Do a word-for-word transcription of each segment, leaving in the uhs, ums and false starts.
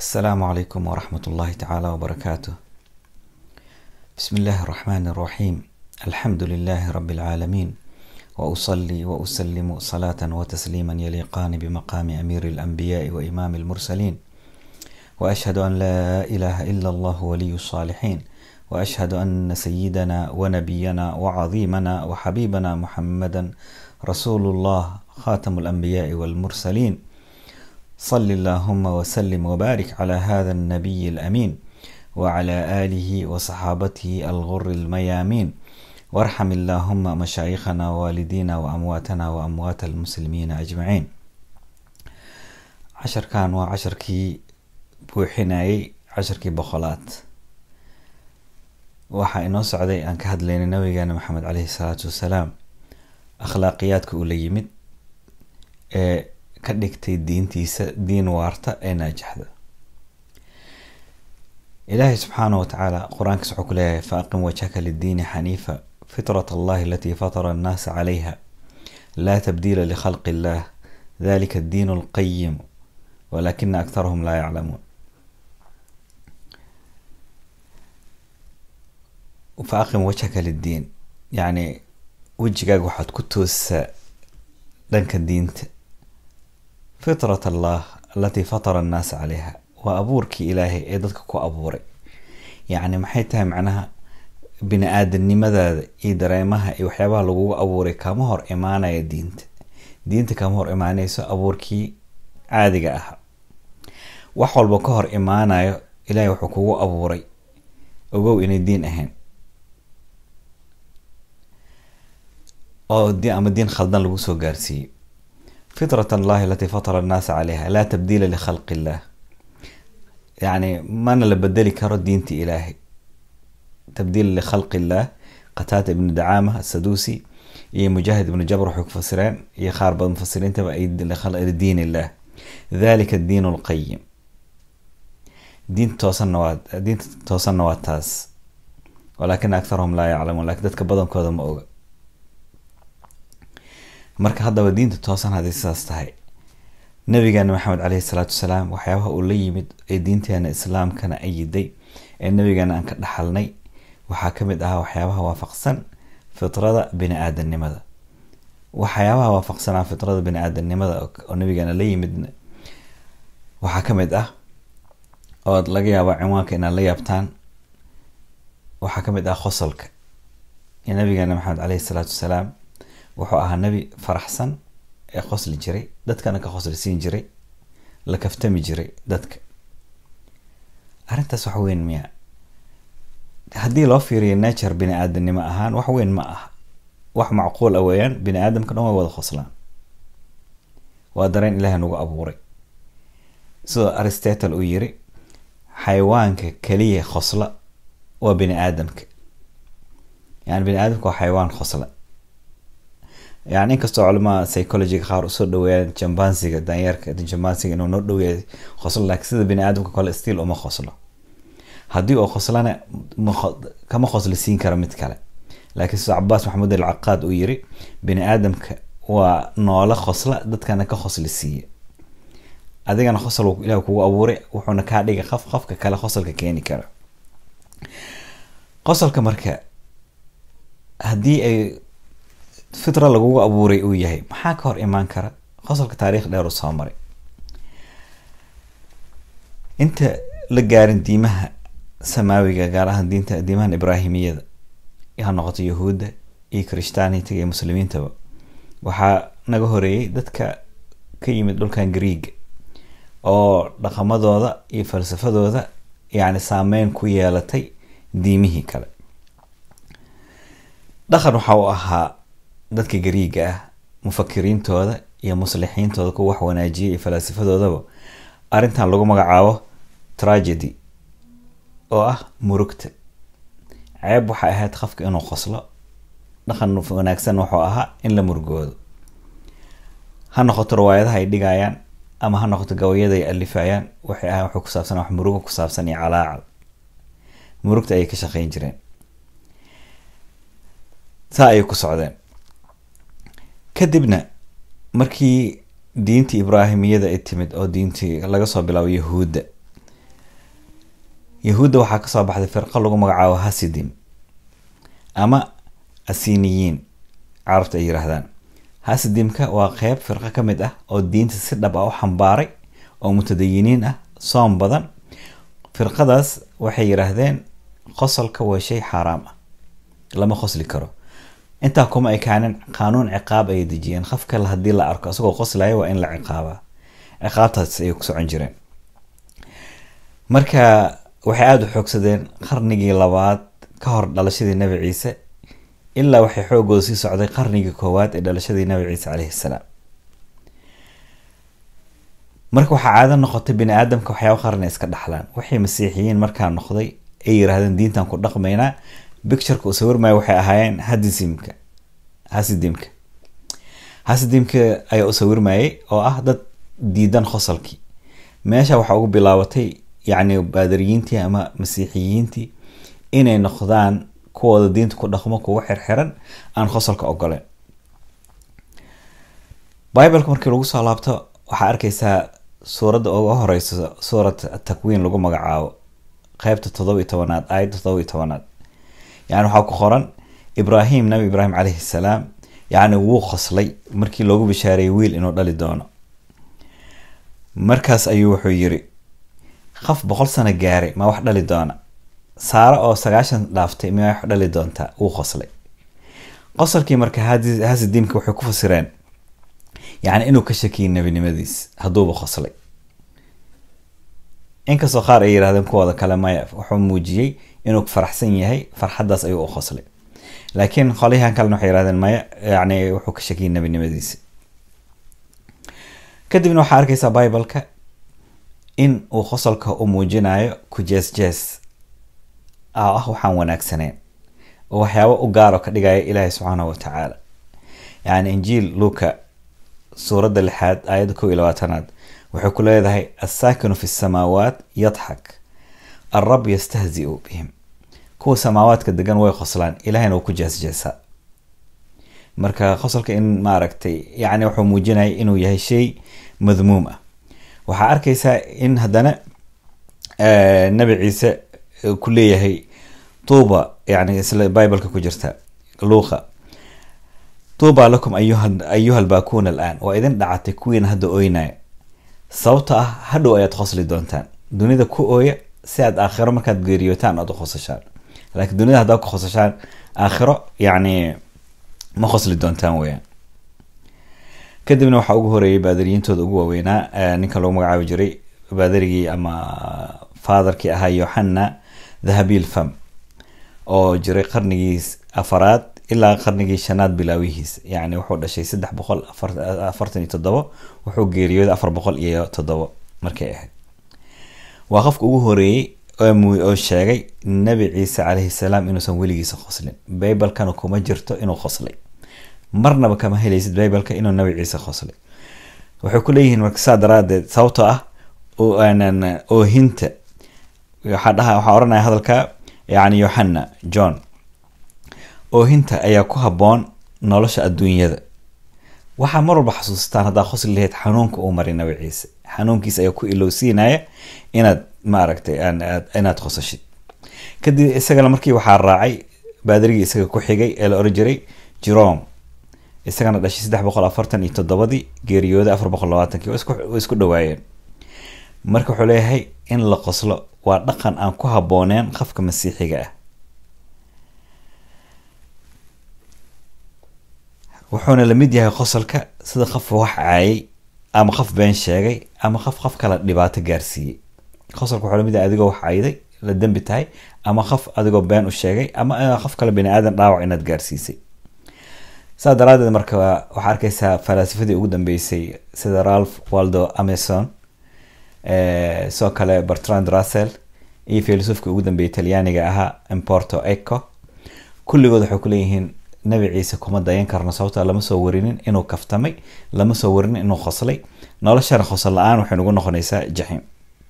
السلام عليكم ورحمة الله تعالى وبركاته. بسم الله الرحمن الرحيم. الحمد لله رب العالمين، وأصلي وأسلم صلاة وتسليما يليقان بمقام أمير الأنبياء وإمام المرسلين، وأشهد أن لا إله إلا الله ولي الصالحين، وأشهد أن سيدنا ونبينا وعظيمنا وحبيبنا محمدا رسول الله خاتم الأنبياء والمرسلين. صل اللهم وسلم وبارك على هذا النبي الأمين وعلى آله وصحابته الغر الميامين، وارحم اللهم مشايخنا ووالدينا وأمواتنا وأموات المسلمين أجمعين. عشر كان وعشر كي بوحناي عشر كي بخلات waxaa inoo socday aan ka hadlaynay nabigeena maxamed calayhi salaatu wasalaam akhlaaqiyadka uu la yimid ee ka dhigtay diintiisa diin waarta ee naajaxda. ilaahay subxaanahu watacaala qur-aankiisa wuxuu ku leeyahay faaqim wajhaka liddiini xaniifa fitrat allahi alatii fatara annaasa calayha laa tabdiila likhalqi illah dalika addiinu alqayim walaakina aktarahum laa yaclamuun. فأقم وجهك للدين يعني وجهك وحد كتوس لنك الدين فطرة الله التي فطر الناس عليها وأبورك إلهي إيدتك كو أبوري يعني محيتها معناها بني آدم لماذا إدريمها يوحيبها لغو أبوري كمهر إيمانا يا دينت دينت كمهر إيمانا يسو أبوركي عادي أها وحول بكهر إيمانا إلهي وحكو أبوري وقو إن الدين أهين أو الدين أما الدين خلدان لغو سو قارسي. فطرة الله التي فطر الناس عليها لا تبديل لخلق الله يعني ما أنا لبدلي كرو دينتي إلهي تبديل لخلق الله. قتادة ابن دعامة السدوسي إيه مجاهد ابن جبر حق فسرين إيه خارب المفسرين تبع لخلق دين الله ذلك الدين القيم دين توصل نواد دين توصل نواد تاس ولكن أكثرهم لا يعلمون لكن دتك بدن كذا ما أوجا marka hadaba diinta toosan hadii sidaas tahay nabigeena maxamed calayhi salaatu wasalaam waxyaabaha uu la yimid ee diinteena islaamkana ayiday ee nabigeena aan ka dhaxalnay waxaa kamid ah waxyaabaha waafaqsan fitrada bini aadanimada waxyaabaha waafaqsan fitrada bini aadanimada oo nabigeena la yimid waxaa kamid ah oo laga yaabo cinwaanka in la yaabtaan waxaa kamid ah qosolka ee nabigeena maxamed calayhi salaatu wasalaam wuxuu ahaa nabi faraxsan ee qosli jiray dadkana ka qosli siin jiray la kaftami jiray dadka. arintaas wax weyn miya haddii loo fiiriyo nature bini aadanimo ahaan wax weyn ma aha wax macquul ah weeyaan bini aadamka dhan way wada qoslaan waa dareen ilaahay nagu abuuray sida Aristotle uu yiri xayawaanka kaliya qosla waa bini aadamka yani bini aadamku waa xayawaan qosla يعني إنك استوى علماء سيكولوجي خار أصول دوية جمبانسي دانيارك جمبانسي إنه نور دوية خصلا لك سيد بني آدم كقول استيل وما خصلا هدي أو خصلنا مخ كما خصل السين كرمت كلا لكن سو عباس محمود العقاد ويري بني آدم ك ونولا خصلا دت كان كخصل السين هذا كان خصل إلى كوا أوري وحنا كعدي خف خف كلا خصل ككيني كرا خصل كمركا هدي أي فطرة لغو أبوري وياهي محا كهر إيمان كرا خاصل كتاريخ دارو سامري انت لقارن ديمها سماوية قارها دينتا ديمها إبراهيمية إيها نغط يهود إي كريشتاني تيجي مسلمين تبا وحا نغهوري دادك كيمد دول كان غريق أو رقم دودا إي فلسفة دودا يعني سامين كويالتي ديمهي كلا دخل وحاو أها dadka Gariiga ah mufakiriintooda iyo muslixiintooda ku wax wanaajiyay falsafadoodaba arintan lagu magacaabo tragedy oo ah murugta ceeb waxa ahayd qofka inuu qoslo dhaqan wanaagsan wuxuu ahaa in la murugoodo ha noqoto riwaayadaha ay dhigayaan ama ha noqoto gabayada ay alifayaan waxay ahaa wax ku saabsan wax murugo ku saabsan iyo calaacal murugta ay ka shaqeyn jireen saa ay ku socdeen kadibna markii diintii ibraahimiyada ay timid oo diintii laga soo bilaabo yahuuda yahuudda waxaa kasoo baxday firqo lagu magacaabo hasidim ama asiniyiin carabta ay yiraahdaan. hasidimka waa qeyb firqo ka mid ah oo diinta si dhab ah u xambaaray oo mutadayiniin ah, soom badan. firqadaas waxay yiraahdeen qosolka waa shay xaraam ah, lama qosli karo. intaa kuma ay kaanin qaanuun ciqaab ay dejiyeen, qofka haddii la arko asagoo qoslaya waa in la ciqaabaa. ciqaabtaas ayay ku socon jireen. marka waxay aada u xoogsadeen qarnigii labaad ka hor dhalashadii nabi ciise ilaa waxay xoogooda sii socday qarnigii koowaad ee dhalashadii nabi ciise calayhi salaam. marka waxaa caado noqotay bini aadamka waxyaaba qarni iska dhaxlaan. waxay masiixiyiin markaa noqday ay yiraahdeen diintan ku dhaqmaynaa. bictureka uu sawirmaya waxay ahaayeen hadisimka hasidimka hasidimka ayaa u sawirmayay oo ah dad diidan qosolkii. meesha waxaa ugu bilaabatay yacni baadariyiintii ama masiixiyiintii inay noqdaan kuwooda diinta ku dhaqmo, kuwa xirxiran, aan qosolka ogoleen. bibleka markii lagu soo laabto waxaa arkaysaa suuradda uga horeysa suurat atakwiin lagu magacaabo qeybta toddoba iyo tobanaad aayadda toddoba iyo tobanaad. yani waxaa ku qoran ibrahim nabi ibrahim calayhi salaam yani wuu qoslay markii loogu bishaareeyay wiil inuu dhali doono. markaas ayuu wuxuu yiri qof boqol sano gaaray ma wax dhali doona, saara oo sagaashan dhaaftay ma wax dhali doontaa. wuu qoslay. qosolkii marka hasidimka waxay ku fasireen yani inuu ka shakiyay nebinimadiis hadduuba qoslay. inkastoo qaar ay yiraahdeen kuwooda kale maya, wuxuu muujiyey inuu faraxsan yahay, farxadaas ayuu u qoslay. laakiin qolyahan kalena waxay yiraahdeen maya, yani wuxuu ka shakiyay nebinimadiisi. kadibna waxaa arkaysaa bibleka in uu qosolka u muujinayo ku jees jees ah waxaan wanaagsaneen oo waxyaabo u gaaro ka dhigaya ilaahay subxaanahu watacaala. yani injiil luka suuradda lixaad aayadda kow iyo labaatanaad waxay ku leedahay assaakinu fi samaawaat yadxak alrab yastahziu bihim. kuwa samaawaadka degan way qoslaan, ilahayna uu ku jeesjeesaa. marka qosolka in maaragtay yani wuxuu muujinaya inuu yahay shay madmuum ah. waxaa arkaysaa in haddana nabi ciise ku leeyahay tuuba, yani isla bibleka ku jirta luuqa, tuuba lakum ayuha albakuna alaan, waa idin dhacatay kuwiina hadda ooynaya, sababta ah hadhow ayaad qosli doontaan. dunida ku ooya si aad aakhiro markaad geeriyootaan aad u qosashaan, laakiin dunida haddaad ku qosashaan aakhiro yani ma qosli doontaan weyaan. kadibna waxaa ugu horeeyay baadariyiintooda ugu waaweynaa ninka lagu magacaabi jiray baadarigii ama faadarkii ahaa yoxana dhahabil fam oo jiray qarnigii afaraad ilaa qarnigii shanaad bilaawihiis. yani wuxuu dhashay saddex boqol afartan iyo toddobo, wuxuu geeriyooday afar boqol iyo toddobo markay ahayd. waa qofka ugu horeeyey oo sheegay nabi ciise calayhi salaam inuusan weligiisa qoslin. biblekana kuma jirto inuu qoslay, marnaba kama helaysid bibleka inuu nabi ciise qoslay. waxay ku leeyihiin marka saa daraadeed sababtoo ah oohinta waxaa oranaya hadalka yani yoxana john, oohinta ayaa ku haboon nolosha adduunyada. waxaa mar walba xasuustaan haddaa qosli lahayd xanuunka uu maray nabi ciise, xanuunkiisa ayaa ku ilowsiinaya inaad maaragtay inaad qosashid. kadib isagana markii waxaa raacay baadarigii isaga ku xigay ee la oran jiray jerome, isagana dhashay saddex boqol afartan iyo toddobadii, geeriyooday afar boqol labaatankii. way isku dhawaayeen. marka wuxuu leeyahay in la qoslo waa dhaqan aan ku habooneen qofka masiixiga ah. wuxuuna lamid yahay qosolka sida qof wax caayay ama qof been sheegay ama qof qof kala dhibaato gaarsiiyey. qosolka wuxuu lamid yahay adigoo wax caayday la dembi tahay, ama qof adigoo been u sheegay, ama qof kale bini aadan dhaawac inaad gaarsiisay. saa daraadeed marka waxaa arkaysaa falaasifadii ugu dambeysay sida ralph waldo emerson, soo kale bertrand russell iyo filosoofka ugu dambeeyay talyaaniga ahaa umberto eco, kulligood waxay ku leeyihiin nabi ciise kuma dayan karno sababtoo lama soo warinin inuu kaftamay, lama soo warinin inuu qoslay. noloshana qosol la-aan waxay nagu noqonaysaa jaxiim.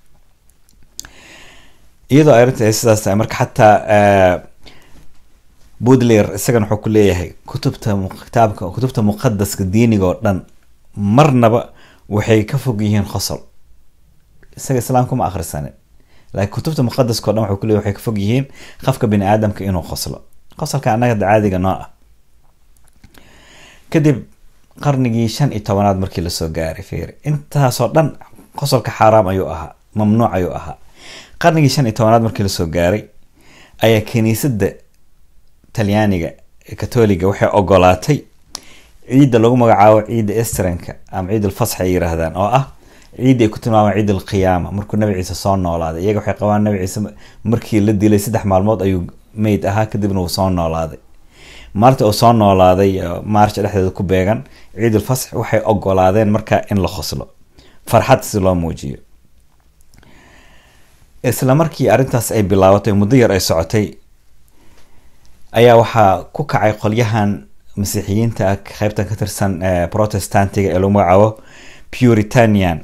iyadoo arinta sidaas tahay marka xataa Baudelaire isagana wuxuu ku leeyahay kutubta kitaabka kutubta muqaddaska diiniga oo dhan marnaba waxay ka fog yihiin qosol. isaga islaamku ma akhrisanin, laakiin kutubta muqadaska oo dhan wuxuu ku leeyahay waxay ka fog yihiin qofka bini aadamka inuu qoslo qosolka annaga caadiga noo ah. kadib qarnigii shan iyo tobanaad markii lasoo gaaray fiir intaasoo dhan qosolka xaaraam ayuu ahaa mamnuuc ayuu ahaa. qarnigii shan iyo tobanaad markii lasoo gaaray ayaa kiniisadda talyaaniga katoliga waxay ogolaatay ciidda lagu magacaabo ciidda Easteranka ama ciid alfasx ay yiraahdaan oo ah ciid ay ku tilmaamaan ciid alqiyaama markuu nabi ciise soo noolaaday. iyaga waxay qabaan nabi ciise markii la dilay saddex maalmood ayuu meyd ahaa kadibna uu soo noolaaday. maalinta uu soo noolaaday march dhexdeeda ku beegan ciid alfasx waxay ogolaadeen markaa in la qoslo farxad si loo muujiyo. isla markii arrintaas ay bilaabatay muddo yar ay socotay ayaa waxaa ku kacay qolyahan masiixiyiinta qaybtan ka tirsan protestantiga ee lagu magacaabo Puritanian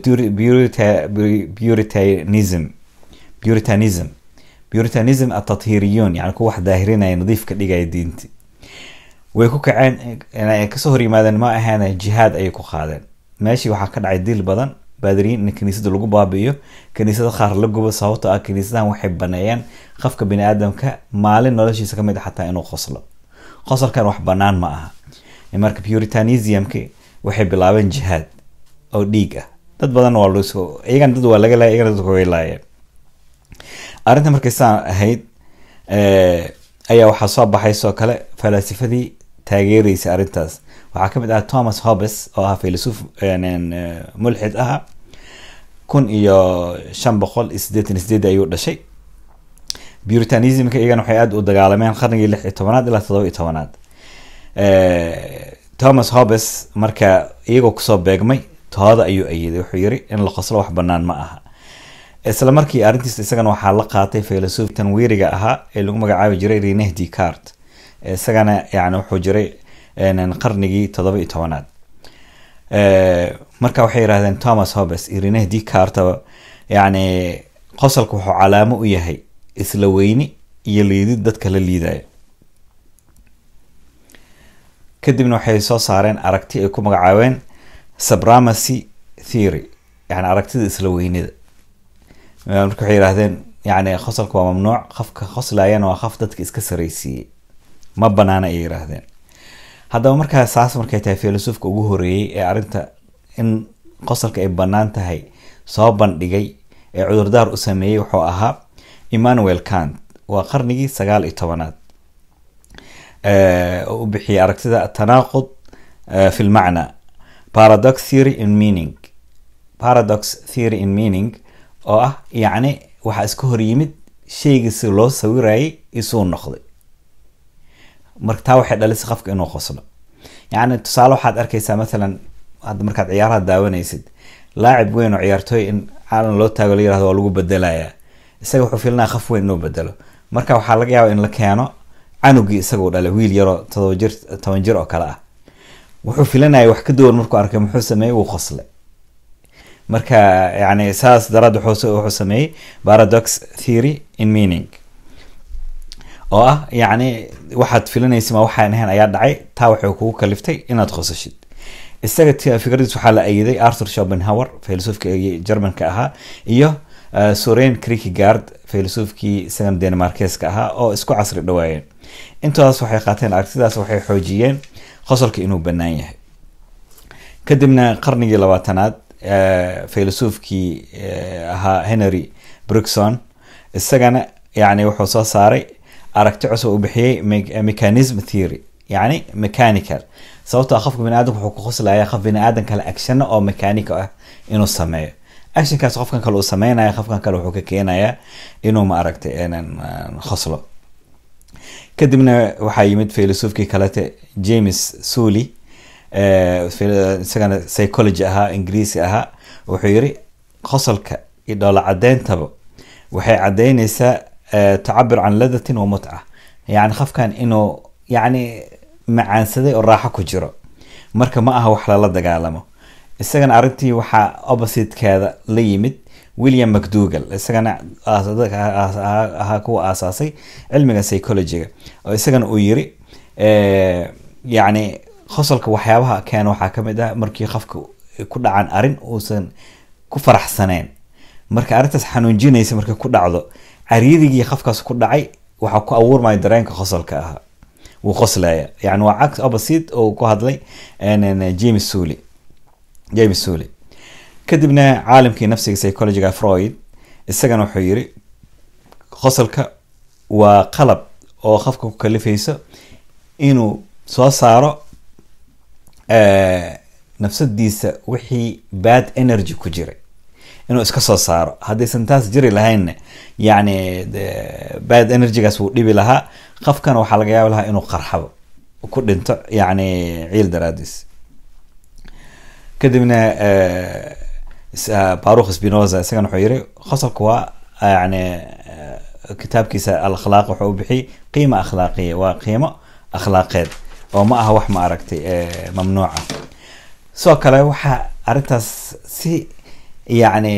Puritanism Puritanism Puritanism at-tathiriyun yani kuwa wax daahirinaya nadiif ka dhigaya diinta. way ku kaceen inay kasoo hor yimaadeen ma ahaana jihaad ay ku qaadeen. meeshii waxaa ka dhacay dil badan baadiriin in kaniisada lagu baabi'iyo kaniisada qaar la gubo sababtoo ah kaniisadahan waxay baneeyeen qofka bini aadamka maalin noloshiisa kamid ah xataa inuu qoslo. qosolkan wax banaan ma aha. marka Puritanismki waxay bilaabeen jihaad oo dhiig ah. dad badan waa loo soo iyagan dad waa laga laayay iyagan dad way laayeen. arrinta markay saan ahayd ee ayaa waxaa soo baxay soo kale falaasifadii taageeraysa arrintaas. waxaa kamid ah Thomas Hobbes oo ah filosof mulxid ah kun iyo shan boqol iyo siddeetan iyo siddeed ayuu dhashay. Puritanismka iyagana waxay aad u dagaalameen qarnigii lix iyo tobanaad ilaa toddoba iyo tobanaad. ee Thomas Hobbes marka iyagoo kusoo beegmay tooda ayuu ayiday wuxuu yiri in la qoslo wax banaan ma aha. isla markii arrintiisa isagana waxaa la qaatay filosof tanwiiriga ahaa ee lagu magacaabi jiray René Descartes. isagana yani wuxuu jiray qarnigii toddoba iyo tobanaad. ee marka waxay yiraahdeen Thomas Hobbes iyo René Descartes yani qosolku wuxuu calaamo u yahay isla weyni iyo liidid dadka la liidaya. kadibna waxay soo saareen aragti ay ku magacaabeen supremacy theory yani aragtida isla weynida. marka waxay yiraahdeen yani qosolku waa mamnuuc qofka qoslayana waa qof dadka iska sareysiiyay ma banaana ay yiraahdeen. haddaba markaa saas markay tahay filosofka ugu horeeyay ee arrinta in qosolka ay banaan tahay soo bandhigay ee cudurdaar u sameeyay wuxuu ahaa Immanuel Kant. waa qarnigii sagaal iyo tobanaad. ee u bixiyay aragtida tanaaqud fi al-macna paradox theory in meaning paradox theory in meaning oo ah yani waxa iska hor yimid shayga si loo sawirayay isoo noqday. marka taa waxay dhalisay qofka inuu qoslo. yani tusaale waxaad arkaysaa mesela hadda markaad ciyaaraha daawanaysid laacib weyn oo ciyaartooy in caalan loo taago la yiraahdo waa lagu bedelayaa isaga wuxuu filanaa qof weyn inuu bedelo. marka waxaa laga yaabaa in la keeno canugii isagoo dhalay wiil yaro todoba jir toban jir oo kale ah wuxuu filanaya wax ka duwan markuu arkay muxuu sameeyay wuu qoslay. marka yani saas darad wuxuu wuxuu sameeyay paradox theory in meaning oo ah yani waxaad filanaysaa waxaan ahayn ayaa dhacay taa waxay kugu kaliftay inaad qosashid. isaga fikradiisu waxaa la ayiday Arthur Schopenhauer filosofkii Germanka ahaa iyo Soren Kierkegaard filosofkii isagan Denmarkeska ahaa oo isku casri dhawaayeen. intaas waxay qaateen aragtidaas waxay xoojiyeen qosolka inuu banaan yahay. kadibna qarnigii labaatanaad filosofkii ahaa Henry Bergson isagana yani wuxuu soo saaray aragti cusub u bixiyay mechanism theory yani mechanical. sababtoo qofka bini aadamku wuxuu ku qoslayaa qof bini aadam kale action oo mechanical ah inuu sameeyo. actionkaas qofkan kale uu sameynaya qofkan kale wuxuu ka keenayaa inuu ma aragtay inaan qoslo. kadibna waxaa yimid filosofkii kalete James Sully ee isagana psychology ahaa ingiriisi ahaa wuxuu yiri qosolka iyo dhoola cadeentaba waxay cadeynaysaa تعبر عن لذة ومتعة. يعني qofkan inuu yani macaansaday oo raaxo ku jiro marka ma aha wax la dagaalamo. isagana arintii waxa opposite-keeda la yimid William McDougall isagana aha ku aasaasay cilmiga psychology-ga oo isagana uu yiri ee yani qosolka waxyaabaha keen waxa kamid ah markii qofka ku dhacan arin uusan ku faraxsaneen marka arintaas xanuunjinaysa marka ku dhacdo cariirigii qafkaas ku dhacay waxa ku abuurmay dareenka qosolka ah uu qoslaya yani waa cagsi opposite oo ku hadlay James Sully James Sully kadibna caalimkii nafsiga psychologiga Freud isagana wuxuu yiri qosolka waa qalab oo qofka ku kalifayso inuu soo saaro ee nafsadiisa wixii bad energy ku jiray inuu iska soo saaro hadii santaas jiri lahayn yani bad energy gaas uu dhibi lahaa qofkan waxa laga yaabaa lahaa inuu qarxabo ku dhinto yani ciil daraadis kadibna ee Baruch Spinoza isagana wuxuu yiri qosolku waa yani kitaabkiisa al-akhlaaq wuxuu bixi qiimo akhlaaqiye waa qiimo akhlaaqeed oo ma aha wax ma aragtay ee mamnuuca soo kale waxa arintaas si يعني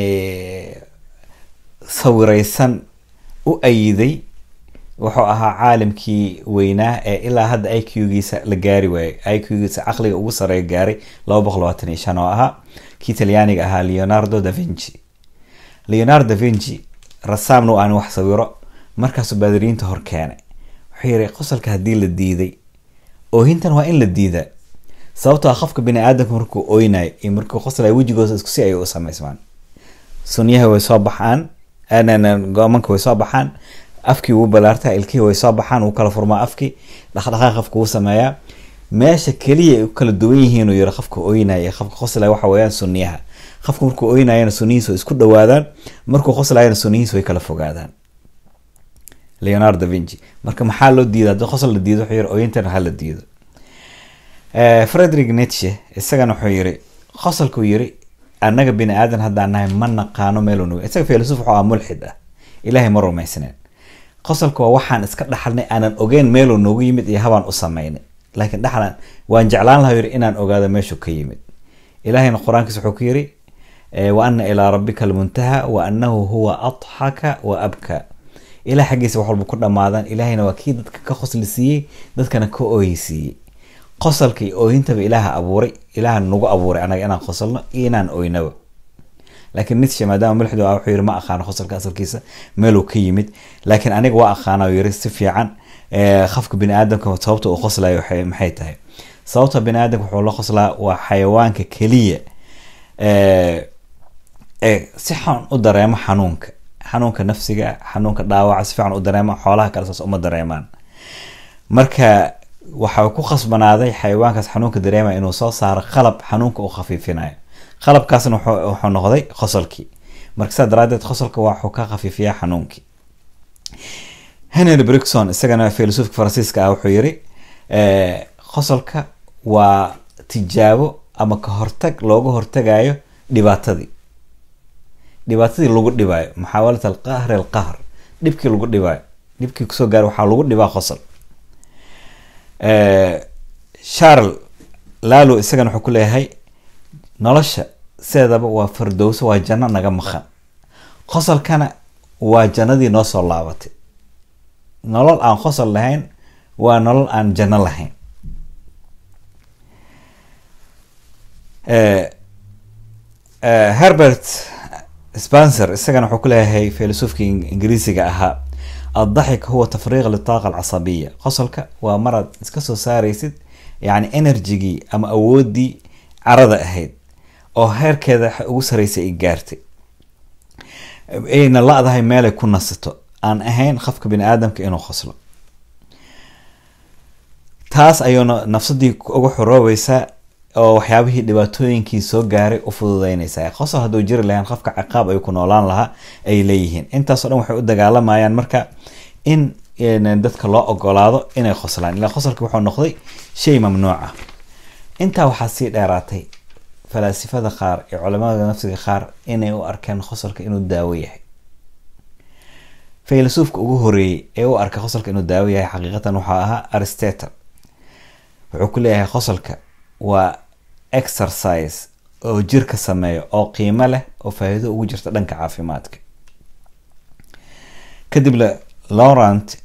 sawiraysan u ayiday wuxuu ahaa caalimkii weynaa ee ilaa hadda I Q-giisa la gaari waayay I Q-giisa aqliga ugu sareeya gaaray laba boqol labaatan iyo shan oo ahaa kii Talyaaniga ahaa Leonardo da Vinci Leonardo da Vinci rasaamna aan wax sawiro markaas baadiriinta hor keenay wuxuu yiri qosolka hadii la diiday oo hintan waa in la diidaa sababtoo ah qofka bini aadamka markuu ooynaay iyo markuu qoslay wajigiisa isku si ay u sameysmaan sunniyaha way soo baxaan ana goomanka way soo baxaan afkii uu balaarta ilkii way soo baxaan uu kala furmaa afkii dhaqdhaqaaq qofku uu sameeyaa meesha kaliya ay kala duwan yihiin oo yara qofka ooynaay qofka qoslay waxa weeyaan sunniyaha qofka markuu ooynaayna sunniyihiisu isku dhawaadaan markuu qoslayna sunniyihiisu way kala fogaadaan Leonardo da Vinci marka maxaa loo diidaa qosol la diido wuxuu yiri ooyintan hal la diido Friedrich Nietzsche isagana wuxuu yiri qosolku yiri anaga bini aadan hadaan nahay ma naqaano meelunu isaga filosof wuxuu ah mulxid ah ilaahay ma rumaysaneen qosolku waa waxaan iska dhaxalnay aanan ogeyn meelu noogu yimid iyo habaan u sameeynay laakiin dhaxlan waan jeclaan lahaa yiri inaan ogaado meeshu ka yimid ilaahayna quraankiisa wuxuu ku yiri wa anna ila rabbikal muntaha wa annahu huwa adhaka wa abka ilaa xaqiisa wax walba ku dhamaadaan ilaahayna waa kii dadka ka qoslisiyay dadkana ka ooyisiyay qosolkii ooyintaba ilaaha abuuray ilaaha nagu abuuray anaga inaan qosolno inaan ooynaba laakiin Nietzsche maadaama mulxid ah wuxuu yiri ma aqaan qosolka asalkiisa meel uu ka yimid laakiin aniga waa aqaana yiri si fiican ee qofka bini aadamka sababta uu qoslayo maxay tahay sababta bini aadamka wuxuu la qoslaa waa xayawaanka kaliya ee ee si xun u dareemo xanuunka xanuunka nafsiga xanuunka dhaawaca si fiican u dareemo xoolaha kale saas uma dareemaan marka waxa ku khasbanaaday xayawaankaas xanuunka dareema inuu soo saaro qalab xanuunka uu khafiifinayo qalabkaasna wuxuu noqday qosolkii marka sadraadeed qosolka waxa ka khafiifiyaa xanuunkii Henry Bergson isagana filosoofka Faransiiska ah wuxuu yiri ee qosolka waa tijaabo ama ka hortag looga hortagayo dhibaatadii dhibaatadii lagu dhibaayo muxaawalada al-qahr al-qahr dhibkii lagu dhibaayo dhibkii kusoo gaar waxa lagu dhibaa qosol ee Charles Lalo isagana wuxuu ku leeyahay nolosha seedaba waa fardoos waa janno naga maqan qosolkana waa jannadii noo soo laabatay nolol aan qosol lahayn waa nolol aan janno lahayn ee Herbert Spencer isagana wuxuu ku leeyahay filosofkii Ingiriisiga ahaa الضحك هو تفريغ للطاقة العصبية قصلك ومرض اسكسو ساريسد يعني انرجيجي اما اودي عرضة اهيد او هير كذا وسريسي ايجارتي اين الله هاي مالي يكون نصتو ان اهين خفك بين ادم كأنه خصله تاس ايونا نفسدي اوغو حروويسا oo waxyaabihii dhibaatooyinkii soo gaaray u fududeynaysa qosol haduu jiri lahayn qofka ciqaab ay ku noolaan lahaa ay leeyihiin intaas oo dhan waxay u dagaalamayaan marka in dadka loo ogolaado inay qoslaan ilaa qosolka wuxuu noqday shay mamnuuc ah inta waxa si dheeraatay falaasifada qaar ee culimada nafsiga qaar inay u arkeen qosolka inuu daawo yahay filosoofka ugu horeeyay ee u arkay qosolka inuu daawo yahay xaqiiqatan waxa ahaa Aristotle wuxuu ku leeyahay qosolka waa exercise oo jirka sameeyo oo qiimo leh oo faa'iido ugu jirta dhanka caafimaadka kadib la Laurent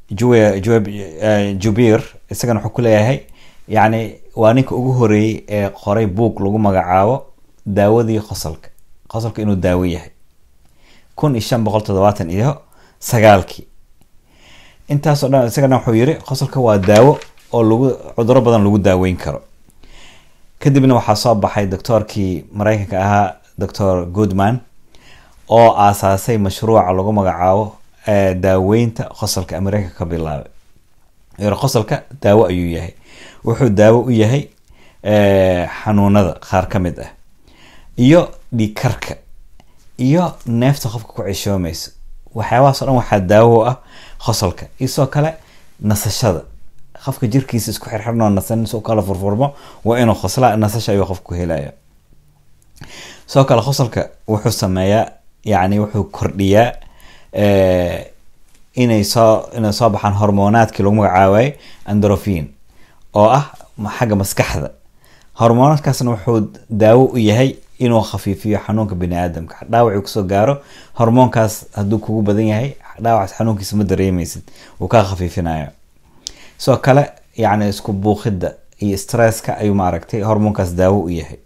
Jubeer isagana wuxuu ku leeyahay yani waa ninka ugu horeeyay ee qoray book lagu magacaabo daawadii qosolka qosolka inuu daawo yahay kun iyo shan boqol toddobaatan iyo sagaalkii. intaasoo dhan isagana wuxuu yiri qosolka waa daawo oo lagu cuduro badan lagu daaweyn karo. kadibna waxaa soo baxay doctorkii Mareykanka ahaa Doctor Goodman oo aasaasay mashruuca lagu magacaabo daaweynta qosolka Mareykanka ka bilaabay. yar qosolka daawo ayuu yahay, wuxuu daawo u yahay xanuunada qaar ka mid ah iyo dhiig karka iyo neefta qofka ku cishoomayso. waxyaabahaas oo dhan waxaa daawo ah qosolka. isoo kale nasashada, qofka jirkiisa isku xirxirnoo nasan soo kala furfurmo waa inuu qoslaa, nasasha ayuu qofku ku helaya. soo kale qosolka wuxuu sameeyaa yani wuxuu kordhiyaa ee inay soo inay soo baxaan hormoonaadkii lagu magacaabay endorphin oo ah xagga maskaxda. hormoonaadkaasna wuxuu daawo u yahay inuu khafiifiyo xanuunka bini'aadamka. dhaawac uu kusoo gaaro hormoonkaas hadduu kugu badan yahay, dhaawacaas xanuunkiisa ma dareemaysid, uu ka khafiifinayo. soo kale yani isku buuqida iyo stresska ayuu maaragtay hormoonkaas daawo u yahay.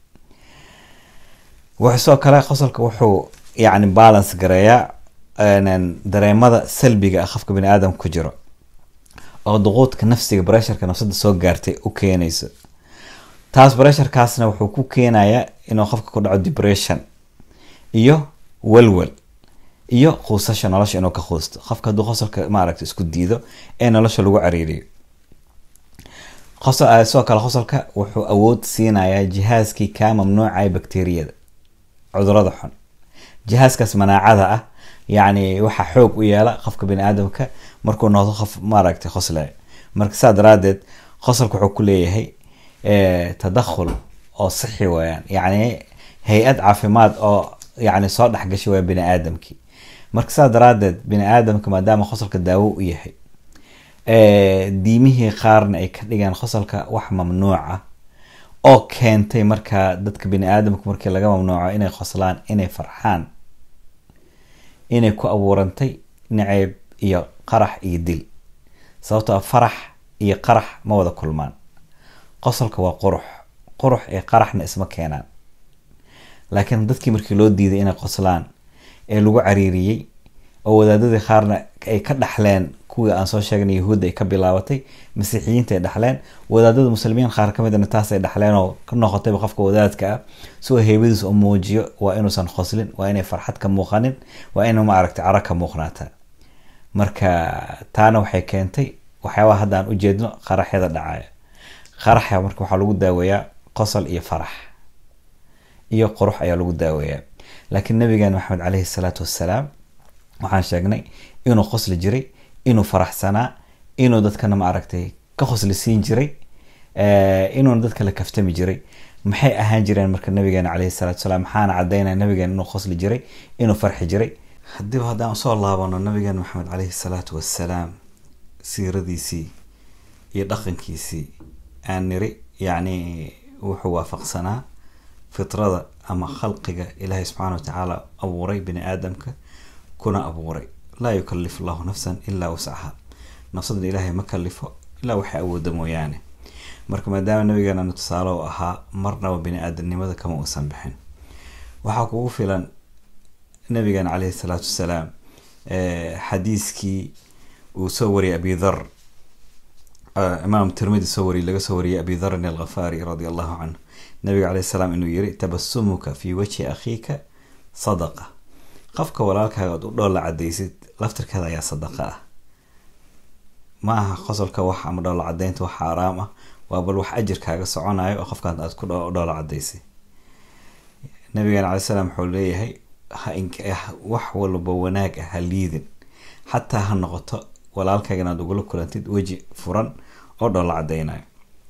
wuxuu kale qosolka wuxuu yani balance gareeyaa dareemada salbiga ah qofka bini'aadamka ku jiro oo duquudka nafsiga pressureka nafsada soo gaartay u keenayso. taas pressurekaasna wuxuu ku keenayaa inuu qofka ku dhaco depression iyo walwal iyo quusasho nolosha inuu ka quusto. qofka hadduu qosolka maaragtay isku diido ee nolosha lagu cariiriyo. qosol soo kale qosolka wuxuu awood siinayaa jihaaskii ka mamnuucay bakteeriyada cudurada xun. jihaaskaas manaacada ah yani waxa xoog u yeela qofka bini'aadamka markuu noqdo qof maaragtay qoslay. marka saa daraadeed qosolka wuxuu ku leeyahay ee tadakhul oo saxi weeyaan, yani hay'ad caafimaad oo yani soo dhaxgashay waa bini'aadamkii. marka saa daraadeed bini'aadamka maadaama qosolka daawo u yahay, ee diimihii qaarna ay ka dhigaan qosolka wax mamnuuc ah oo keentay marka dadka bini'aadamka markii laga mamnuuco inay qoslaan, inay farxaan, inay ku abuurantay nacayb iyo qarax iyo dil. sababtoo farax iyo qarax ma wada kulmaan. qosolka waa qurux, qurux ee qaraxna isma keenaan. laakiin dadkii markii loo diiday inay qoslaan ee lagu cariiriyay oo wadaadadii qaarna ay ka dhaxleen kuwii aan soo sheegnay yahuudda ay ka bilaabatay, masiixiyiinta ay dhaxleen, wadaadada muslimiin qaar ka mid ah taas ay dhaxleen oo ka noqotay qofka wadaadka ah soo heebadiisa u muujiyo waa inuusan qoslin, waa inay farxad ka muuqanin, waa inuu ma aragtay cara ka muuqnaata. marka taana waxay keentay waxyaabaha hadda aan u jeedno qaraxyada dhacaya. qaraxa marka waxaa lagu daaweeyaa qosol iyo farax iyo qurux ayaa lagu daaweeyaa. laakiin nabigeena maxamed calayhi salaatu wassalaam waxaan sheegnay inuu qosli jiray, inuu faraxsanaa, inuu dadkana ma aragtay ka qosli siin jiray, ee inuu dadka la kaftami jiray. maxay ahaan jireen marka nabigeena calayhi salaatu wassalaam? maxaana cadeynaa nabigeena inuu qosli jiray, inuu farxi jiray. haddii haddaan soo laabano nabigeena maxamed calayhi salaatu wassalaam siiradiisii iyo dhaqankiisii aan niri yani wuxuu waafaqsanaa fitrada ama khalqiga ilaahay subxaana watacaala abuuray bini'aadamka kuna abuuray. laa yukallifu allahu nafsan ilaa wascaha. nafsadan ilaahay ma kalifo ilaa waxay awooda mooyaane. marka maadaama nabigeena tusaale u ahaa marnaba bini'aadanimada kama uusan bixin, waxaa kugu filan nabigeena calayhi salaatu wassalaam xadiiskii uu soo wariyay abi dhar, imaam tirmidhi soo wariyay laga soo wariyay abi dhar al-Ghafari radiyallahu anhu, nabiga calayhi salaam inuu yiri tabassumuka fi wajhi akhiika sadaqa. qofka walaalkaaga u dhool la cadaysid laftirkeeda ayaa sadaqa ah. ma aha qosolka wax ama dhool la cadaynta wax xaraam ah, waa bal wax ajir kaaga soconayo oo qofkan aad ku dhool la cadaysay. nabiga calayhi salaam wuxuu leeyahay wax walba wanaag ah liidin, xataa ha noqoto walaalkaaga inaad ugu kulantid waji furan oo dhool la cadaynayo.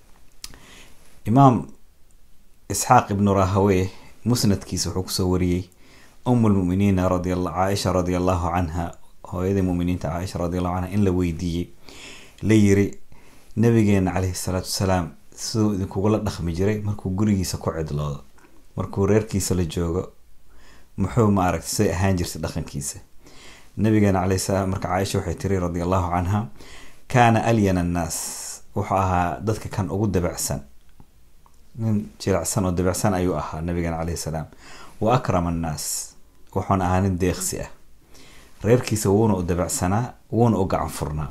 imaam isxaaq ibn rahawayh musnadkiisa wuxuu kusoo wariyay أم المؤمنين رضي الله عائشة رضي الله عنها، هذه المؤمنين عائشة رضي الله عنها إن لويدي ليري نبينا عليه الصلاة والسلام سو إذا كقول دخم جري مركو جري سكوعد لا مركو رير كيس للجوجا محو ما عرفت سي هانجر سدخن كيسه. نبينا عليه السلام مرك عائشة وحيتري رضي الله عنها كان ألين الناس وحاها ضدك كان أقول دبعسن من جرعسن ودبعسن أيوة نبينا عليه السلام وأكرم الناس wuxuuna ahaa nin deeqsi ah reerkiisa wuuna u dabacsanaa wuuna u gacan furnaa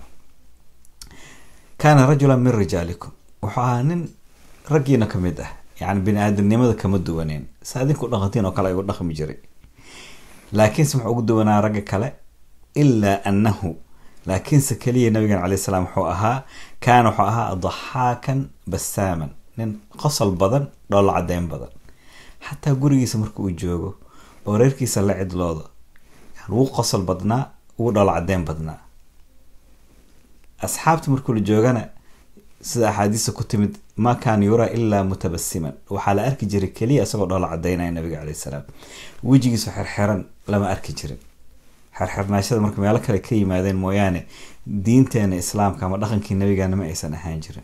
kaana rajulan min rijaalikum wuxuu ahaa nin raggiina ka mid ah yani bini aadamnimada kama duwaneen sa adinku dhaqantiin oo kale ayuu dhaqmi jiray laakiinse wuxuu ugu duwanaa ragga kale ilaa annahu laakiinse keliya nabigan calayhi salaam wuxuu ahaa kaana wuxuu ahaa daxaakan basaaman nin qosol badan dhoolla cadeyn badan xataa gurigiisa marka uu joogo oo reerkiisa la cidlooda yani wuu qosol badnaa wuu dhoolla cadeyn badnaa asxaabta markuu la joogana sida axaadiista ku timid ma kaan yuraa ilaa mutabasiman waxaa la arki jiray keliya isagoo dhoolla cadeynaya nabiga calayhi salaam wejigiisu xirxiran lama arki jirin xirxirnaashada marka meelo kale ka yimaadeen mooyaane diinteena islaamka ama dhaqankii nabigana ma aysan ahaan jirin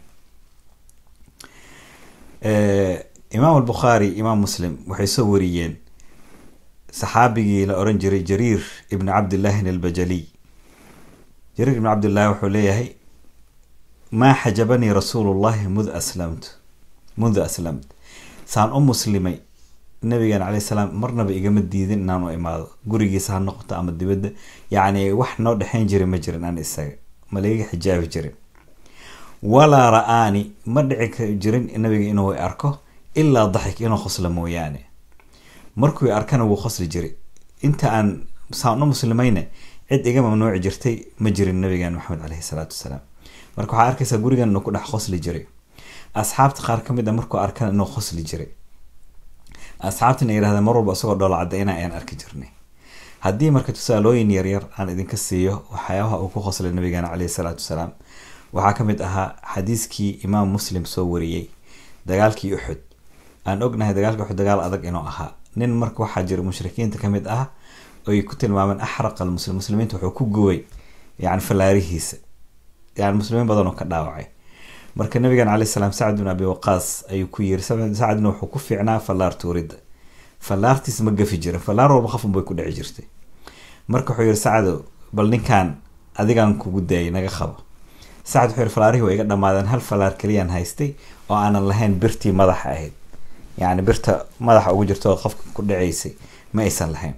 imaam albukhaari imaam muslim waxay soo wariyeen saxaabigii la oran jiray jariir ibn cabdillahi albajaliy jariir ibn cabdillahi wuxuu leeyahay maa xajabanii rasuulullahi mud aslamtu mundu aslamt saan u muslimay nabigan calayhi salaam marnaba igama diidin inaan u imaado gurigiisa ha noqoto ama dibadda yacni wax noo dhexayn jiray ma jirin aan isaga ma laiga xijaabi jirin walaa ra-aani ma dhici jirin nabiga inuu arko ilaa daxik inuu qoslo mooyaane markuu arkana wuu qosli jiray inta aan saan u muslimayna cid iga mamnuuci jirtay ma jirin nabigan maxamed caleyhi salaatu wasalaam marka waxaa arkaysaa gurigan inuu ku dhex qosli jiray asxaabta qaar ka mid a markuu arkana inuu qosli jiray asxaabtina yirahdeen mar walba isagoo dhoola cadeyna ayaan arki jirnay haddii marka tusaalooyin yaryar aan idinka siiyo waxyaabaha uu ku qoslay nabigeena caleyhi salaatu wasalaam waxaa ka mid ahaa xadiiskii imaam muslim soo wariyey dagaalkii uxud aan ognahay dagaalkii uxud dagaal adag inuu ahaa nin marka waxaa jira mushrikiinta ka mid ah oy ku tilmaameen axraq almuslim muslimiinta wuxuu ku guway yani fallaarihiisa yani muslimiin badan oo ka dhaawacay marka nabigan calayhi salaam sacd bin abi waqaas ayuu ku yiri sacdna wuxuu ku fiicnaa fallaar tuurida fallaartiis ma gafi jirin fallaar walba qafun bay ku dhici jirtay marka wuxuu yiri sacdo bal ninkan adigaan kugu daayay naga qabo sacd wuxuu yiri fallaarihii way iga dhamaadeen hal fallaar keliyaan haystay oo aanan lahayn birtii madaxa ahayd yani birta madaxa ugu jirto oo qofka ku dhacaysay ma aysan lahayn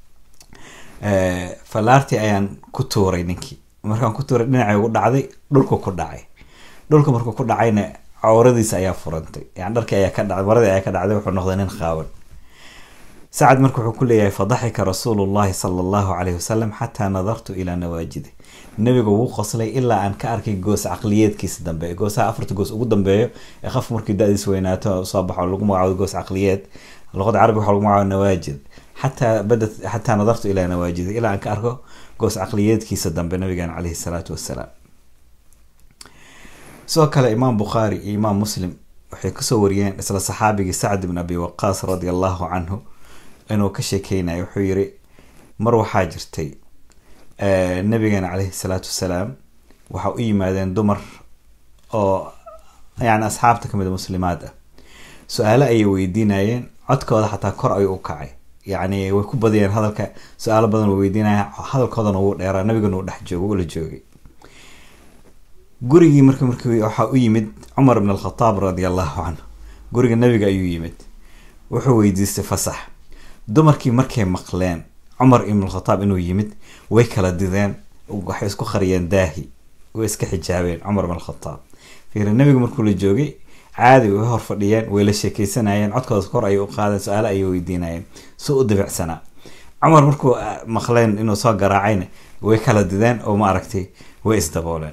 fallaartii ayaan ku tuuray ninkii markaan ku tuuray dhinacay ugu dhacday dhulku ku dhacay dhulka markuu ku dhacayna cawradiisa ayaa furantay yani dharkii ayaa ka dhacday maradii ayaa ka dhacday wuxuu noqday nin qaawan sacad marka wuxuu ku leeyahay fadaxika rasuulullahi sala allahu calayhi wasalam xataa nadartu ilaa nawaajidi nabigu wuu qoslay ilaa aan ka arkay goos caqliyeedkiisa dambe goosaha afarta goos ugu dambeeyo ee qof markii da-diis weynaato soo baxo lagu magacaabo goos caqliyeed luqada carabiga waxaa lagu magacaabo nawaajid xataa bada xataa nadartu ilaa nawaajidi ilaa aan ka arko goos caqliyeedkiisa dambe nabigan calayhi salaatu wasalaam sidoo kale imaam bukhaari iyo imaam muslim waxay kasoo wariyeen isla saxaabigii sacd ibn abi waqaas radia allahu canhu inuu ka sheekeynayo wuxuu yiri mar waxaa jirtay nabigeena caleyhi salaatu wasalaam waxa u yimaadeen dumar oo yani asxaabta kamid a muslimaad ah su-aalo ayay weydiinayeen codkooda xataa kor ayuu u kacay yani way ku badiyeen hadalka su-aalo badan way weydiinayeen hadalkoodana wuu dheeraa nabigana uu dhex joogo ula joogay gurigii marka markii waxaa u yimid cumar ibn alkhataab radia allahu canhu guriga nabiga ayuu yimid wuxuu weydiistay fasax dumarkii markay maqleen cumar ibn alkhataab inuu yimid way kala dideen waxay isku qariyeen daahi way iska xijaabeen cumar ibn alkhataab fiiri nabiga markuu la joogay caadi way hor fadhiyeen way la sheekeysanayeen codkooda kor ayay u qaadeen su-aalo ayay weydiinayeen soo u dabicsanaa cumar markuu maqleen inuu soo garaacayna way kala dideen oo ma aragtay way isdabooleen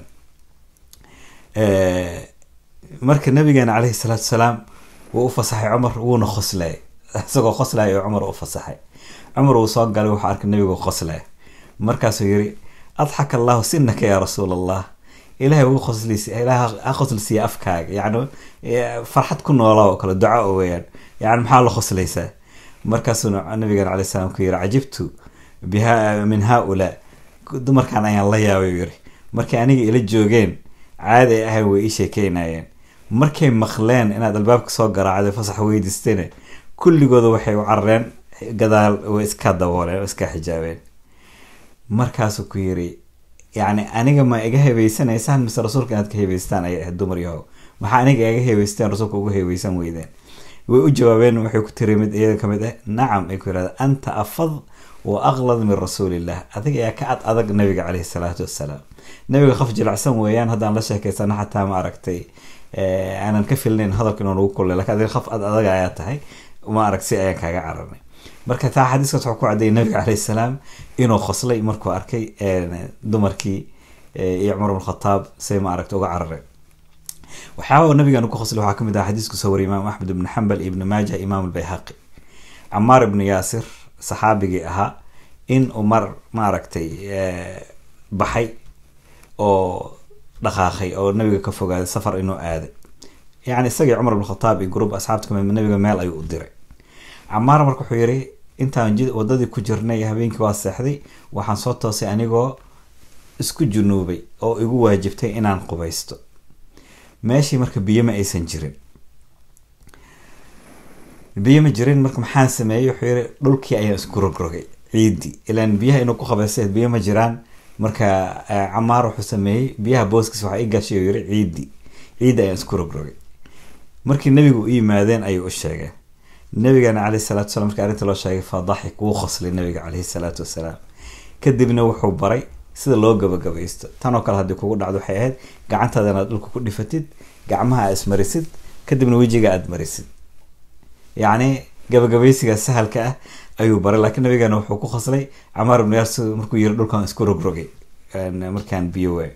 marka nabigeena caleyhi salaatu wasalaam wuu u fasaxay cumar wuuna qoslay isagoo qoslay oo cumar u fasaxay cumar uu soo galay wuxuu arkay nabigu qoslay markaasuu yiri adxaka allahu sinaka ya rasuul allah ilaahay wuu qoslisiy ilaahay ha qoslisiy afkaaga yani farxad ku noolaa oo kale duca oo weeyaan yani maxaa la qoslaysaa markaasuu nabigeena caleyhi salaam ku yiri cajibtu biha min haula dumarkan ayaan la yaabay yiri markay aniga ila joogeen caadi ahay way ii sheekeynayeen markay maqleen inaad albaabka soo garaacday fasax weydiistayna kulligooda waxay u carareen gadaal way iska dabooleen oo iska xijaabeen markaasuu ku yiri yani aniga ma iga hebeysanaysaan mise rasuulka inaad ka hebeystaan ayay ahayd dumar yahow maxaa aniga iga hebeysteen rasuulka uga hebeysan weydeen way u jawaabeen waxay ku tiri mid iyada kamid ah nacam ay ku yirahda anta afad وأغلظ من رسول الله أذيك يا كعد أذق النبي عليه الصلاة والسلام نبي خف جلعسن ويان هذا الله شيء كيسنا حتى ما عرفتي اه أنا نكفلين هذا كنا نقول كل لك هذا خف أذق آياته هاي وما عرفت شيء كاجا عرني مركز تا حديث كتحكوا عدي النبي عليه السلام إنه خصلي مركو أركي اه دمركي اه يعمر بن الخطاب سي ما عرفت وقع عرني وحاول النبي أنه خصلي وحاكم ده حديث كسور إمام أحمد بن حنبل ابن ماجه إمام البيهقي عمار بن ياسر صحابي أها إن عمر ما عرفتي اه بحي أو دقاقي أو النبي كفوق هذا السفر إنه آذي يعني سجى عمر بن الخطاب جروب أصحابكم من النبي مال أيو الدرع عمار مركو حيري أنت عندي وددي كجرني هبينك واسحدي وحن صوت سي أنيجو اسكو جنوبي أو يجو واجبتي إن عن قبيستو ماشي مركب بيما أي سنجرين بيما جرين مركب حان سمايو حيري دولكي أي اسكو رجرجي عيدي إلى أن بيها إنه كخبسات بيما جيران marka Camaar wuxuu sameeyay biyaha booskiisa waxa ay gashay yiri ciidi ciid ay isku rogrogay markii nabigu u yimaadeen ayuu u sheegay nabigana kaleey salaatu salaam markii arinta loo sheegay fadhaxik uu qoslay nabiga kaleey salaatu salaam kadibna wuxuu baray sida loo gabagabaysto tan oo kale hadii kugu dhacdo waxay ahayd gacantaada inaad dhulka ku dhifatid gacmaha ismarisid kadibna wajiga aad marisid yaani gabagabaysiga sahalka ah ayuu baray laakiin nabigana wuxuu ku qoslay Camaar ibn Yaasir markuu yiri dhulkan isku rogrogay markaan biyo way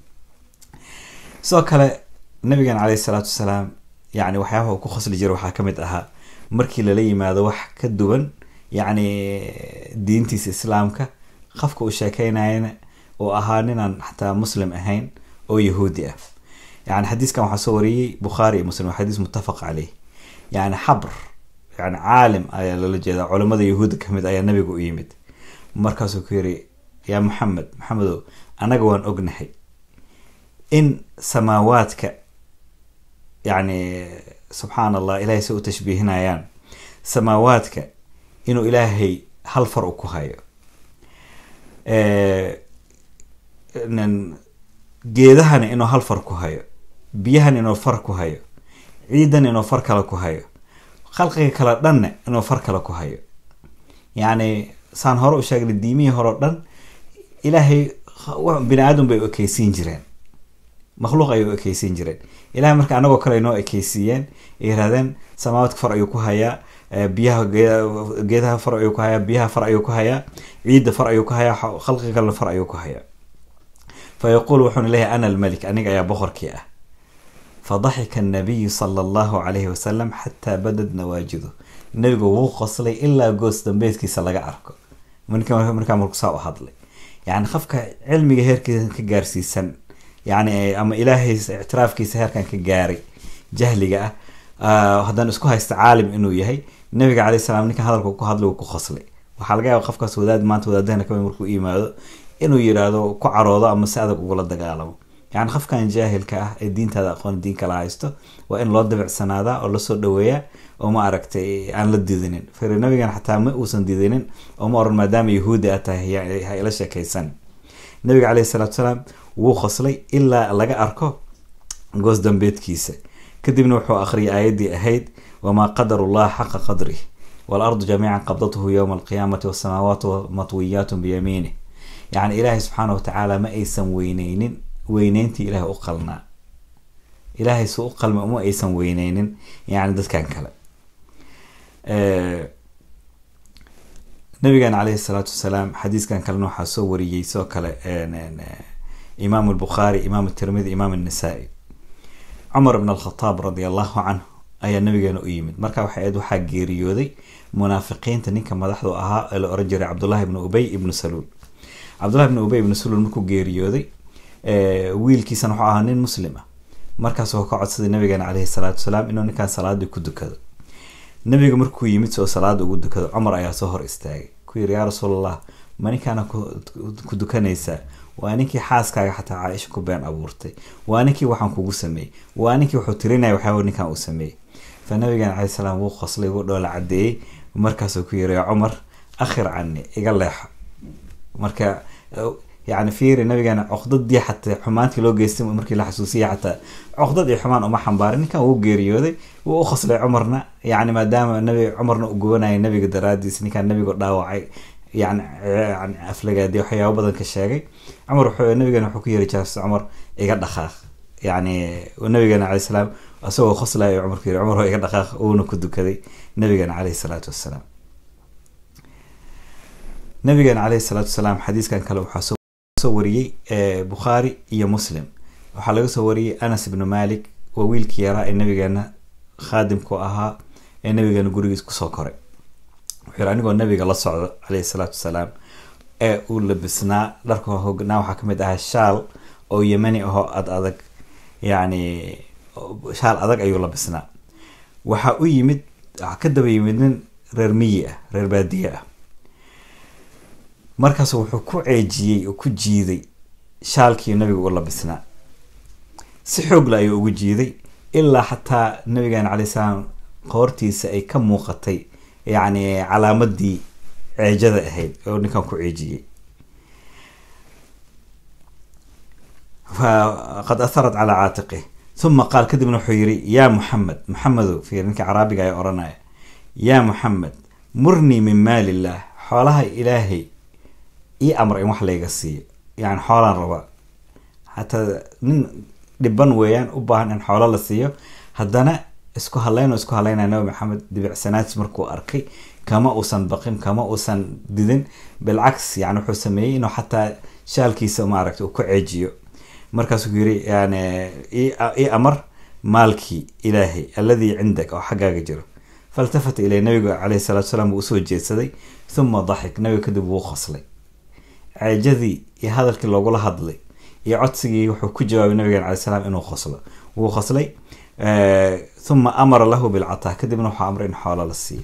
soo kale nabigana kaleey salaatu salaam yaani waxyaabo ku qosli jiray waxa kamid aha markii la yimaado wax ka duwan yaani diintiisa islaamka qofka uu sheekeynayna oo ahaaninaan xataa muslim ahayn oo yahuudi ah yaani xadiiskan waxa soo wariyay Bukhari Muslim xadiis muttafaq alayh yaani xabr يعني عالم أي للجدا علماء اليهود كمد أي النبي جو يمد مركز كيري يا محمد محمد أنا جوان أجنحي إن سماواتك يعني سبحان الله إلهي سوء تشبيهنا يعني سماواتك إنه إلهي هل فرقك هاي إن جيدهن إنه هل فرقك هاي بيهن إنه فرقك هاي عيدا إنه فرق لك هاي خلقي كلا دن إنه فرق لك هاي يعني سان هرو شغل الديمي هرو دن إلهي بني آدم بيو كيسين جيران مخلوق أيو كيسين جيران إلهي مركا أنا وكلا إنه كيسيين إيرادين سماوات فرق يوكو هاي بيها جيدها فرق يوكو هاي بيها فرق يوكو هاي عيد فرق يوكو هاي خلقي كلا فرق يوكو هاي فيقول وحن إليه أنا الملك أنيق يا بخر كياه فضحك النبي صلى الله عليه وسلم حتى بدت نواجذه النبي هو قصلي إلا جوز دمبيت كيس لقى عركه من كم من كم رقصة وحضلي يعني خفك علمي جهير كجارسي سن يعني أما إلهي اعتراف كيس هير كان كجاري جهلي جاء آه هذا نسكوها استعالم إنه يهي النبي عليه السلام نك هذا الكو هذا الكو خصلي وحلقة وخفك سوداد ما توداد هنا كمان مركو إيمان إنه يرادو كعروضة أما سعدك ولا دجالهم يعني خف كان جاهل كه الدين هذا أخوان الدين كلايسته وإن الله دبع سنة هذا الله صد دوية وما أركتي عن الدينين فالنبي كان حتى ما وصل دينين وما أر مدام يهودي أتى يعني هاي لا شيء كيسن النبي عليه الصلاة والسلام وخصلي إلا لقى أركه جوز دم بيت كيسة كدي بنوحو آخري أيدي أهيد وما قدر الله حق قدره والأرض جميعا قبضته يوم القيامة والسماوات مطويات بيمينه يعني إلهي سبحانه وتعالى ما أيسن وينين وينينتي إله أقلنا إلهي سوء أقل مأمو أيسن وينين يعني ده كان كلا أه نبي عليه الصلاة والسلام حديث كان كلا حسوري يسوع كلا أه إمام البخاري إمام الترمذي إمام النسائي عمر بن الخطاب رضي الله عنه أي النبي كان أيمد مركب حيد وحق جيريودي منافقين تنين كما ضحوا أها الأرجل عبد الله بن أبي بن سلول عبد الله بن أبي بن سلول مكو جيريودي wiilkiisa wuxuu ahaa nin muslima markaas oo ka codsaday nabiga عليه الصلاه والسلام inuu ninkan salaad ku dukado nabiga markuu yimid soo salaad ugu dukado Umar ayaa soo hor istaagay ku yiri ya rasuulullah manikana ku dukanaysa waa ninkii xaaskaaga xataa Aisha ku been abuurtay waa ninkii waxaan kugu sameeyay waa ninkii wuxuu tirinay waxa ninkan uu sameeyay fa nabiga عليه السلام wuu qoslay oo dhool cadeeyay markaas uu ku yiri Umar akhir عني iga leex marka يعني في النبي كان عقدت دي حتى حمانتي لو جيستم مركي لا حسوسيه حتى عقدت دي حمان وما حنبارني كان هو غيريودي وخص لي عمرنا يعني ما دام النبي عمرنا وجونا النبي قدرادي سني كان النبي داوعي يعني يعني أفلقادي وحياة بدن كشاقي عمر وحو النبي كان وحكي رجاس عمر يقعد دخاخ يعني والنبي كان عليه السلام أسوأ خصلة عمر كير عمر هو يقعد دخاخ ونكدو كذي النبي كان عليه الصلاة والسلام النبي كان عليه الصلاة والسلام حديث كان كلام حسو صوري بخاري يا مسلم وحلقة صوري أنس بن مالك وويل كيرا النبي كان خادم كو أها النبي كان جوريس كسوكري وحيراني قال النبي الله صعد عليه الصلاة والسلام ee uu labisnaa dharka hoognaa waxaa kamid ahaa shaal oo yemani ah oo ad adag yani shaal adag ayuu labisnaa waxa uu yimid ka daba yimid nin reer miyi ah reer baadiye ah markaas wuxuu ku ceejiyay oo ku jiiday shaalkii nabiga uu labisnaa si xoog la ayuu ugu jiiday ilaa xataa nabiga cali salaam qoortiisa ay ka muuqatay yani calaamadii عجزة هيد أو نكان كعجية فقد أثرت على عاتقه ثم قال كذب بن حيري يا محمد محمد في رنك عربي جاي أورنا يا محمد مرني من مال الله حالها إلهي إي أمر محلى يقصي يعني حالا ربا حتى دبن ويان أباهن إن حالا لسيه هدنا اسكو هلاين واسكو هلاين أنا محمد دبع سنات مركو أركي كما أوسن بقيم كما أوسن ديدن بالعكس يعني وحو سميه إنه حتى شالكيسا ماركت وكعجيو مركز يقولي يعني إيه, إيه أمر مالكي إلهي الذي عندك أو حقاق جره فالتفت إليه النبي عليه الصلاة والسلام وأسوى جيسدي ثم ضحك نبي كدب وخصلي عجذي هذا الكل لو قوله هضلي يعطسي وحو كجواب النبي عليه السلام إنه خصله وخصلي آه ثم أمر له بالعطاء كدب نوح أمرين حول للسيب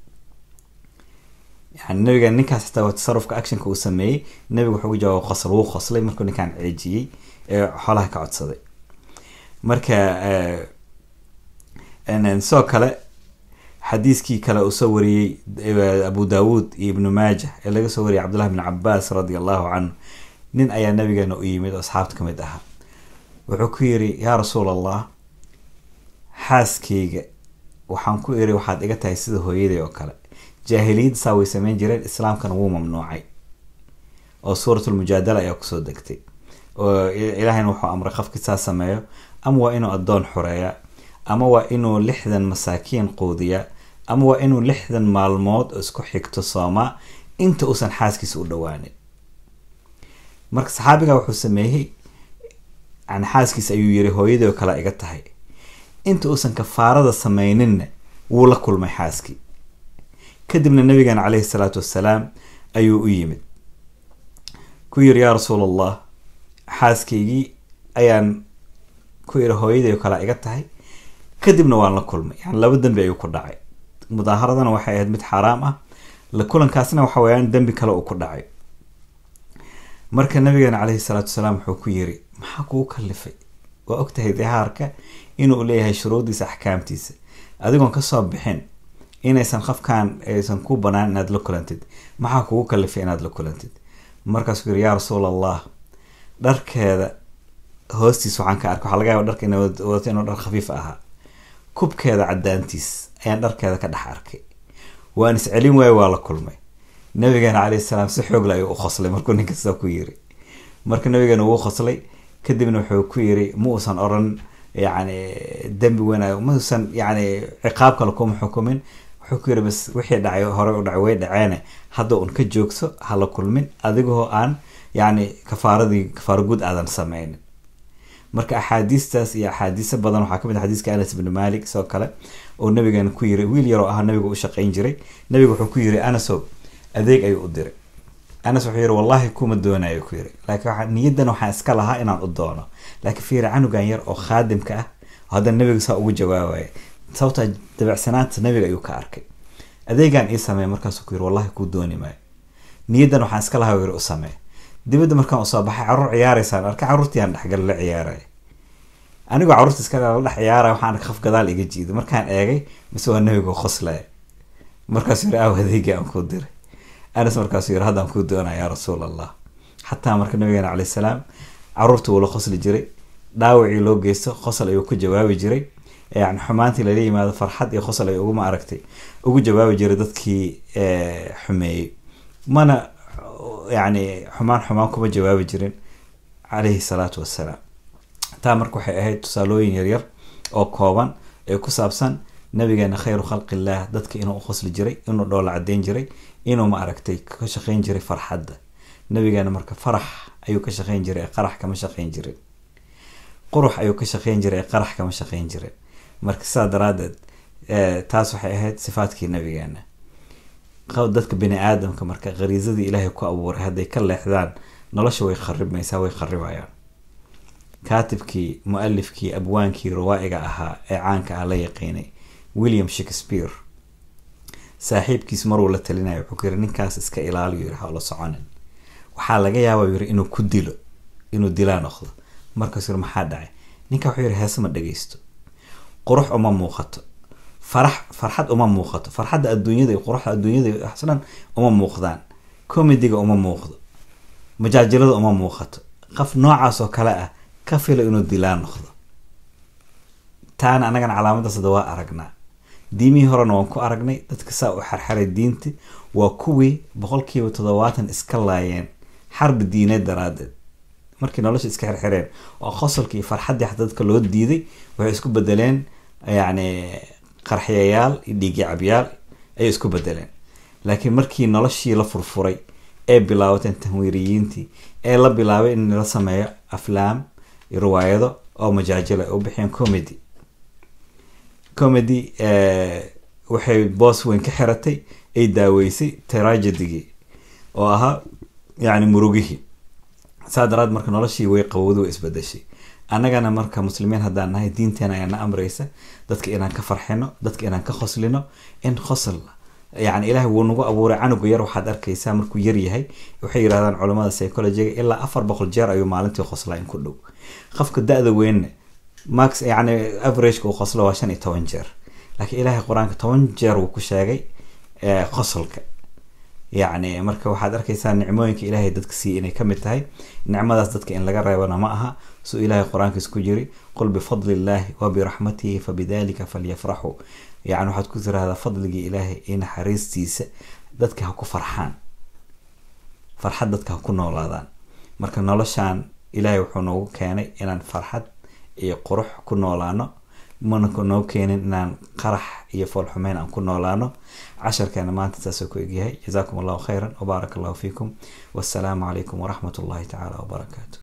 يعني النبي قال نكاس حتى تصرف كأكشن كو سميه النبي وحو جواب خصل وخصلي مركو كان عجي حالها كعد صدي مركا آه أن نسوا كلا حديث كي كلا أسوري أبو داود ابن ماجه اللي أسوري عبد الله بن عباس رضي الله عنه نين أي النبي قال نؤيمد أصحابتكم يدها وعكيري يا رسول الله حاسكي وحنكو إيري وحاد إيجا يسيده هو يدي وكلا جاهليد ساوي سمين جرين الإسلام كان هو ممنوعي أو سورة المجادلة يقصد دكتي وإلهي نوحو أمر خفك ساسا مايو أم وإنو أدون حرية أم وإنو لحدا مساكين قودية أم وإنو لحدا مالموت اسكو حيكتو صاما انت أسان حاسكي سؤول دواني مرك صحابي وحو سميه عن حاسكي سأيو يري هو يدي وكلا إيقاتهاي انت أسان كفارة سمينن ولا كل ما حاسكي كدبنا النبي عليه الصلاة والسلام أيو أيمد كوير يا رسول الله حاسكيجي أيان كوير هويدي وكلا إيقاتهاي كدبنا وان لكل يعني لابد دنبي أيو كردعي مظاهرة وحي هدمت حرامة لكل كاسنا وحويان دنبي كلا وكردعي مركا النبي عليه الصلاة والسلام حكويري محاكو كلفي وأكتهي ظهارك إنو إليها شروطيس أحكامتيس أدقون كصاب بحين إنا يسان خف كان يسان كوبنا ناد لكلانتد محاكو كلفي ناد لكلانتد مركا سكير يا رسول الله دارك هذا هوستي سوحان كاركو حلقايا ودارك إنو وداتينو دار خفيف أها كوب كذا عدانتيس أيان دار كذا كدح أركي وأنس علم ويوالا كل ما النبي كان عليه السلام سحوق لا يخصلي مركو نكسا كويري مركو النبي كان وخصلي كدبنا وحو كويري موسان أرن يعني دنبي وينا موسان يعني عقابك لكم حكومين حكويري بس وحي دعي هراء دعوي دعانا هادو أن كجوكسو هلا كل من أذيقه آن يعني كفارة دي كفارة جود آذان سامعين marka axaadiistaas iyo axaadiis badan waxa kamid xadiiska Anas ibn Malik soo kale oo nabiga ku yiri wiil yar oo ah nabiga u shaqeyn jiray nabiga wuxuu ku yiri Anas adeeg ay u diray Anas wuxuu yiri wallahi kuma doonayo ku yiri laakiin waxa niyadan waxa iska lahaa inaan u doono laakiin fiir canugan yar oo khaadimka ah hada nabiga saa ugu jawaabay sababta dabacsanaanta nabiga ayuu ka arkay adeegan ii sameey markaas ku yiri wallahi ku dooni ma niyadan waxa iska lahaa yiri u sameey dibadda markaan soo baxay carruur ciyaaraysan arka carruurtii aan dhaxgal la ciyaaray anigu carruurta iska la dhax ciyaaray waxaan ka khaf gadaal iga jiiday markaan eegay mise waa nabiga qoslay markaas yiri awadeega aan ku diray Anas markaas yiri hadaan ku doonaa yaa rasuul Allah hatta marka nabiga kaleey salaam carruurtu wala qosli jiray dhaawacii loo geesto qosl ayuu ku jawaabi jiray yani xumaantii la leeyimaado farxad iyo qosl ay ugu ma aragtay ugu jawaabi jiray dadkii xumeeyay mana يعني xumaan xumaan kuma jawaabi jirin calayhi salaatu wassalaam. taa marka waxay ahayd tusaalooyin yaryar oo kooban ee ku saabsan nabigeena khayru khalqillaah, dadka inuu u khosli jiray, inuu dhoola cadeyn jiray, inuu ma aragtay ka shaqeyn jiray farxadda. nabigeena marka farax ayuu ka shaqeyn jiray, qarax kama shaqeyn jirin. qurux ayuu ka shaqeyn jiray, qarax kama shaqeyn jirin. marka sidaa daraadeed taas waxay ahayd sifaadkii nabigeena. dadka bini aadamka marka qariisadii ilaahay ku abuuray hadday ka leexdaan nolosha way kharibmaysaa, way kharibayaan. kaatibkii mualifkii abwaankii rawaa'iga ahaa ee caanka ah la yaqiinay William Shakespeare, saaxiibkiis maruu la talinayo wuxuu yiri ninkaas iska ilaaliyo, yiri ha la soconin, waxaa laga yaabaa yiri inuu ku dilo, inuu dilaa noqdo. markaas yiri maxaa dhacay? ninka wuxuu yiri hees ma dhageysto, qurux uma muuqato, farax farxad uma muuqato, farxadda adduunyada iyo quruxda adduunyada ahsan uma muuqdaan, comedy-ga uma muuqdo, majaajalada uma muuqato. qof noocaas oo kale ah ka filo inuu dilaa noqdo. taan anagana calaamadaas waa aragnaa. diimihii horena waan ku aragnay, dadka saa u xarxaray diinti waa kuwii boqolkiiba toddobaatan iska laayeen xarbi diineed daraadeed. markii nolosha iska xirxireen oo qosolkii farxaddii xataa dadka loo diiday, waxay isku bedeleen yani qarxiyayaal iyo dhiigacabyaal ay isku bedeleen. laakiin markii noloshii la furfuray ee bilaawateen tanwiiriyiintii ee la bilaabay in la sameeyo aflaam iyo riwaayado oo majaajila u bixiyeen comedy comedy waxay boos weyn ka xiratay ay daaweysay tragedy oo ahaa yani murugihii. saadaraad marka noloshii way qawowdo way isbedeshay. annagana marka muslimiin haddaan nahay diinteena ayana amraysa dadka inaan ka farxino, dadka inaan ka qoslino. in qosl يعني إلهي ونقول أبو رعنو غير واحد أركي سامر كويري هاي وحير هذا علماء السيكولوجيا إلا أفر بقول جار أيوم معلنتي خصلين كله خفك الداء ذا وين ماكس يعني أفريج كو خصله عشان يتوانجر. لكن إلهي قرآن كتوانجر وكشاجي خصلك يعني مركب واحد أركي سان نعموينك إلهي دتك سي إني كملت هاي نعمة دتك إن لقى وانا معها سو إلهي قرآن كسكجري قل بفضل الله وبرحمته فبذلك فليفرحوا. يعني waxaad ku tiraahdaa fadliga Ilaahay in xariistiisa dadka ha ku farxaan, farxad dadka ha ku noolaadaan. marka noloshaan Ilaahay wuxuu noogu keenay inaan farxad iyo qurux ku noolaano, mana ku noo keenin inaan qarax iyo foolxumeyn aan ku noolaano. casharkeena maanta taas ku egyahay. jazaakum allahu khayran wa barakallahu fiikum. wassalaamu calaykum wa rahmatullahi ta'ala wa barakatuh.